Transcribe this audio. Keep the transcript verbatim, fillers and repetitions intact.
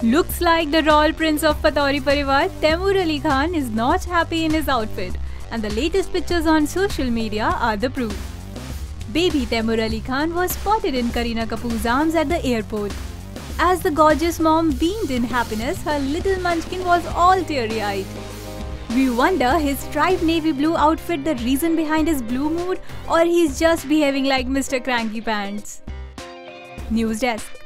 Looks like the royal prince of Patauri Parivar, Taimur Ali Khan is not happy in his outfit, and the latest pictures on social media are the proof. Baby Taimur Ali Khan was spotted in Kareena Kapoor's arms at the airport. As the gorgeous mom beamed in happiness, her little munchkin was all teary-eyed. We wonder, his striped navy blue outfit the reason behind his blue mood, or he's just behaving like Mister Cranky Pants. News Desk.